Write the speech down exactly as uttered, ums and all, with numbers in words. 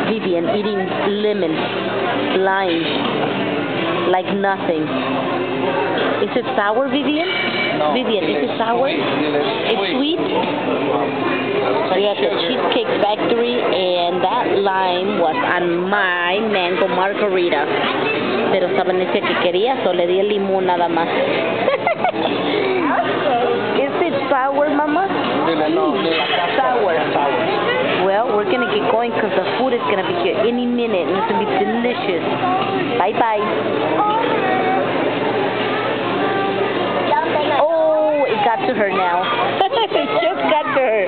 Vivian eating lemon, lime, like nothing. Is it sour, Vivian? No, Vivian, is it sour? It's sweet? We're at the Cheesecake Factory, and that lime was on my mango margarita. Pero Saban decía que quería, so le di el limón nada más. Is it sour, Mama? No, Sour. Well, we're going to get going because the food is going to be here any minute, and it's going to be delicious. Bye-bye. Oh, it got to her now. It just got to her.